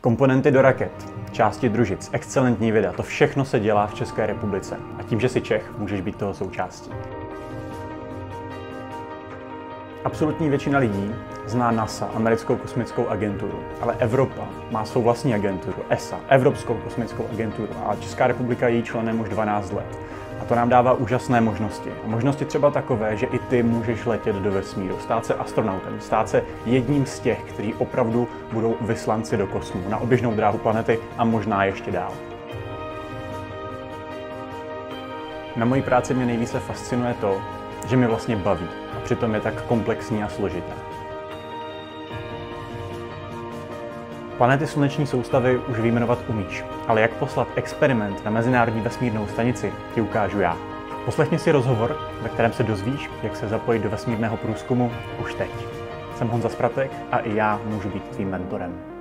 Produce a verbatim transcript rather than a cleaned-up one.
Komponenty do raket, části družic, excelentní věda, to všechno se dělá v České republice. A tím, že jsi Čech, můžeš být toho součástí. Absolutní většina lidí zná NASA, americkou kosmickou agenturu, ale Evropa má svou vlastní agenturu, E S A, Evropskou kosmickou agenturu, a Česká republika je její členem už dvanáct let. A to nám dává úžasné možnosti. A možnosti třeba takové, že i ty můžeš letět do vesmíru, stát se astronautem, stát se jedním z těch, kteří opravdu budou vyslanci do kosmu, na oběžnou dráhu planety a možná ještě dál. Na mojí práci mě nejvíce fascinuje to, že mě vlastně baví a přitom je tak komplexní a složitá. Planety sluneční soustavy už vyjmenovat umíš, ale jak poslat experiment na Mezinárodní vesmírnou stanici, ti ukážu já. Poslechni si rozhovor, ve kterém se dozvíš, jak se zapojit do vesmírného průzkumu už teď. Jsem Honza Spratek a i já můžu být tvým mentorem.